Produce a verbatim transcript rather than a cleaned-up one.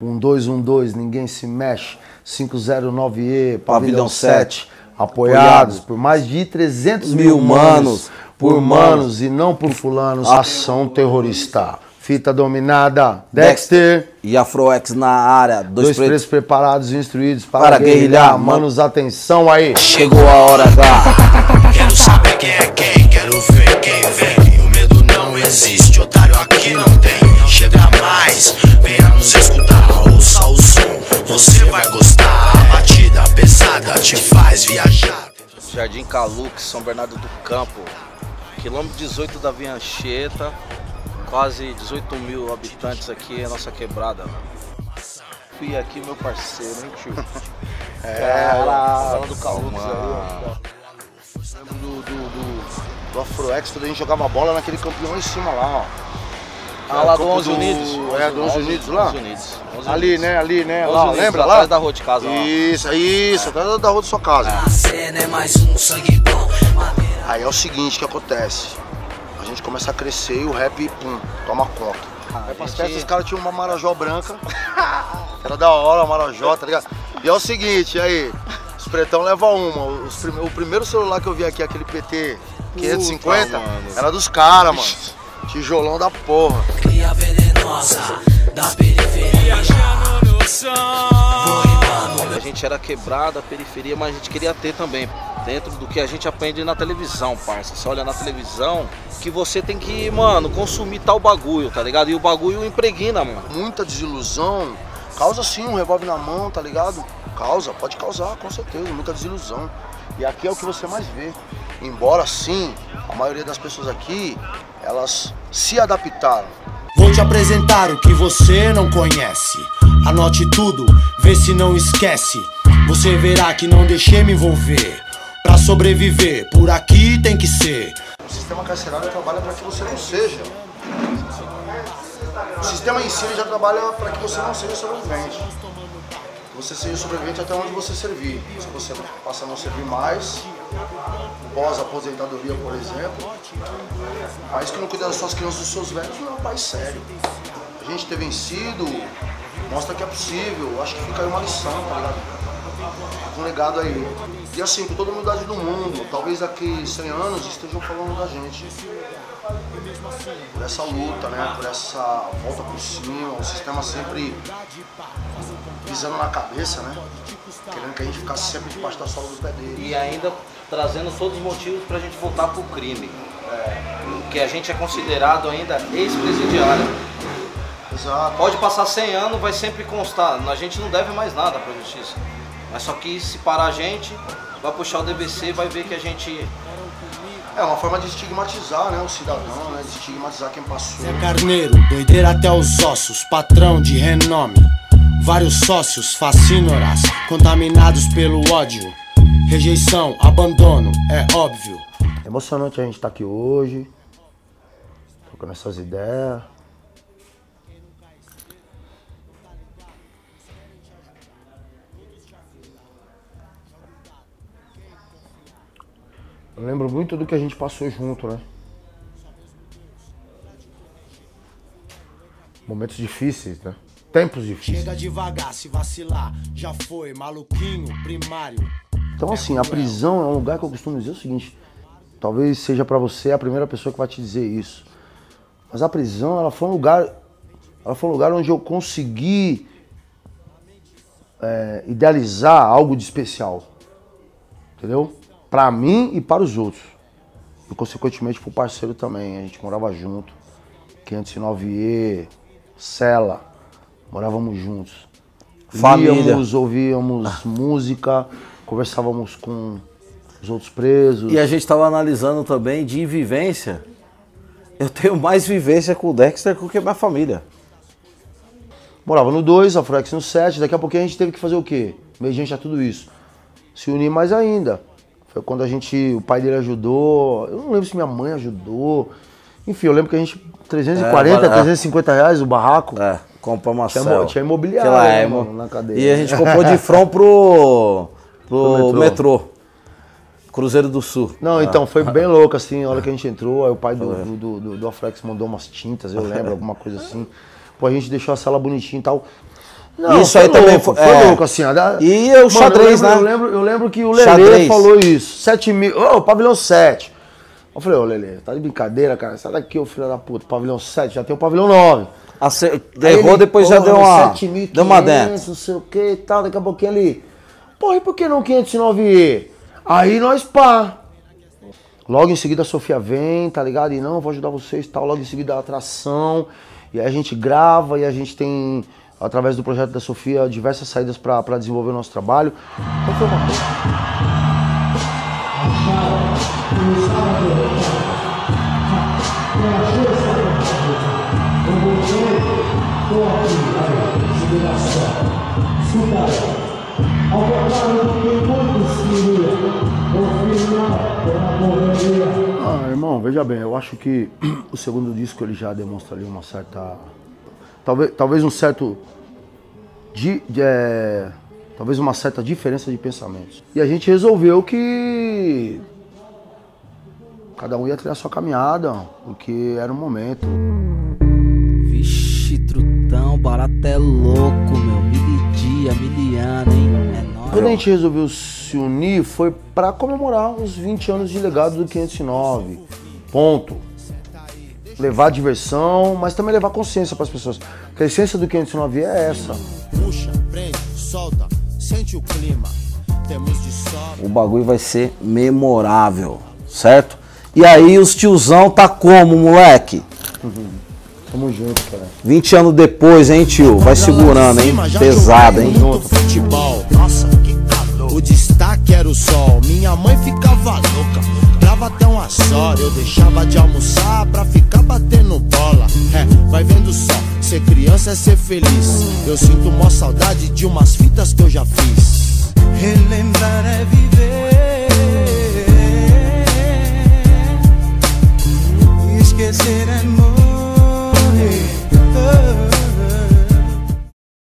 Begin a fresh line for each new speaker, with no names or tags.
um dois um dois, ninguém se mexe. cinco zero nove E, Pavilhão sete. Apoiados por mais de trezentos mil manos. Por manos e não por fulanos. Ação terrorista. Fita dominada. Dexter.
E Afroex na área. Dois,
Dois pretos preparados e instruídos para,
para
guerrilhar.
guerrilhar.
Manos, atenção aí.
Chegou a hora da...
Quero saber quem é quem, quero ver quem vem. O medo não existe, otário aqui não tem. Chega mais, venha nos escutar, ouça o som. Você vai gostar, a batida pesada te faz viajar.
Jardim Calux, São Bernardo do Campo. Quilômetro dezoito da Via Anchieta. Quase dezoito mil habitantes aqui, a nossa quebrada. Fui aqui, meu parceiro, hein, tio?
É,
Cara, do Calux
mano.
aí,
Lembro do, do, do, do Afroex, quando a gente jogava bola naquele campeão em cima lá, ó.
Ah, lá do
campo
onze Unidos.
É, do onze Unidos lá?
onze Unidos. onze
Ali,
Unidos.
né? Ali, né?
onze
Lá,
Unidos,
lembra
atrás
lá?
da rua de casa lá.
Isso, isso, atrás da rua da sua casa.
A cena é mais um sangue bom, maneira.
Aí é o seguinte que acontece. A gente começa a crescer e o rap, pum, toma conta.
Ah,
Aí pras
gente-
festas os caras tinham uma Marajó branca. Era da hora a Marajó, tá ligado? E é o seguinte, aí, os pretão levam uma. Os prime- o primeiro celular que eu vi aqui, aquele P T quinhentos e cinquenta,
Puta, mano.
era dos caras, mano. Tijolão da porra.
Cria venenosa da periferia.
A gente era quebrada, periferia, mas a gente queria ter também. Dentro do que a gente aprende na televisão, parça. Você olha na televisão que você tem que, mano, consumir tal bagulho, tá ligado? E o bagulho impregna, mano.
Muita desilusão causa sim um revólver na mão, tá ligado? Causa, pode causar, com certeza, muita desilusão. E aqui é o que você mais vê. Embora sim, a maioria das pessoas aqui, elas se adaptaram.
Vou te apresentar o que você não conhece. Anote tudo, vê se não esquece. Você verá que não deixei me envolver. Pra sobreviver, por aqui tem que ser.
O sistema carcerário trabalha para que você não seja. O sistema em si já trabalha para que você não seja sobrevivente. Você seja sobrevivente até onde você servir. Se você passa a não servir mais, pós-aposentadoria, por exemplo, país que não cuida das suas crianças e dos seus velhos não é um país sério. A gente ter vencido mostra que é possível. Acho que fica aí uma lição, tá ligado? Fica um legado aí. E assim, com toda a humildade do mundo, talvez daqui cem anos estejam falando da gente. Por essa luta, né? Por essa volta por cima, o sistema sempre pisando na cabeça, né? Querendo que a gente ficasse sempre debaixo da sola do pé dele.
E ainda trazendo todos os motivos pra gente voltar pro crime. Que a gente é considerado ainda ex-presidiário.
Exato.
Pode passar cem anos, vai sempre constar. A gente não deve mais nada pra justiça. Mas só que se parar a gente, vai puxar o D B C, vai ver que a gente...
É uma forma de estigmatizar, né, o cidadão, né? De estigmatizar quem passou.
Zé Carneiro, doideira até os ossos, patrão de renome. Vários sócios, fascínoras, contaminados pelo ódio. Rejeição, abandono, é óbvio.
É emocionante a gente estar aqui hoje, trocando essas ideias. Eu lembro muito do que a gente passou junto, né? Momentos difíceis, né? Tempos difíceis.
Chega devagar, se vacilar, já foi, maluquinho, primário.
Então assim, a prisão é um lugar que eu costumo dizer o seguinte, talvez seja pra você a primeira pessoa que vai te dizer isso, mas a prisão, ela foi um lugar, ela foi um lugar onde eu consegui é, idealizar algo de especial, entendeu? Pra mim e para os outros, e consequentemente pro parceiro também, a gente morava junto, quinhentos e nove E, Cela, morávamos juntos.
Família.
Líamos, ouvíamos música, conversávamos com os outros presos.
E a gente tava analisando também de vivência. Eu tenho mais vivência com o Dexter do que a minha família.
Morava no dois, a Afroex no sete, daqui a pouquinho a gente teve que fazer o quê? Mediante a tudo isso. Se unir mais ainda. Foi quando a gente, o pai dele ajudou, eu não lembro se minha mãe ajudou. Enfim, eu lembro que a gente, trezentos e quarenta,
É,
trezentos e cinquenta reais o barraco.
É, compramos uma
Tinha,
cela.
mo- tinha imobiliário,
Aquela
né,
emo.
mano, na cadeia.
E a gente comprou de front pro, pro,
Pro metrô.
metrô. Cruzeiro do Sul.
Não, então, foi bem louco, assim, a hora que a gente entrou, aí o pai do, do, do, do, do Afroex mandou umas tintas, eu lembro, alguma coisa assim. Pô, a gente deixou a sala bonitinha e tal. Não,
isso aí
louco,
também foi,
foi
é.
louco, assim. A...
E o xadrez,
Mano, eu lembro,
né?
Eu lembro, eu lembro que o Lelê
Xadrez.
falou isso. sete mil. Ô, oh, pavilhão sete. Eu falei, ô Lelê, tá de brincadeira, cara. Sai daqui, ô filho da puta. Pavilhão sete, já tem o pavilhão nove.
Ace...
Aí
Errou,
ele,
depois já deu uma.
sete mil e quinhentos,
Deu uma dentro.
Não sei o que e tal, daqui a pouquinho ali. Porra, e por que não quinhentos e nove E? Aí nós pá. Logo em seguida a Sofia vem, tá ligado? E não, vou ajudar vocês e tal. Logo em seguida a atração. E aí a gente grava e a gente tem, através do projeto da Sofia, diversas saídas pra, pra desenvolver o nosso trabalho. Então foi uma coisa. Ah, irmão, veja bem, eu acho que o segundo disco ele já demonstra ali uma certa, talvez, talvez um certo, de, de, é, talvez uma certa diferença de pensamentos. E a gente resolveu que cada um ia trilhar a sua caminhada, porque era um momento.
Vixe, trutão, barato é louco, meu. Mil dia, miliano, hein? É nóis.
Quando a gente resolveu se unir foi pra comemorar os vinte anos de legado do quinhentos e nove. Ponto. Levar diversão, mas também levar consciência pras pessoas. Porque a essência do quinhentos e nove é essa.
Puxa, prende, solta, sente o clima. Temos de sobra.
O bagulho vai ser memorável, certo? E aí os tiozão tá como, moleque?
Tamo junto, cara.
vinte anos depois, hein, tio? Vai segurando, hein? Pesado, hein?
Futebol. Nossa, que calor. O destaque era o sol. Minha mãe ficava louca. Dava até umas horas. Eu deixava de almoçar pra ficar batendo bola. É, vai vendo só. Ser criança é ser feliz. Eu sinto mó saudade de umas fitas que eu já fiz.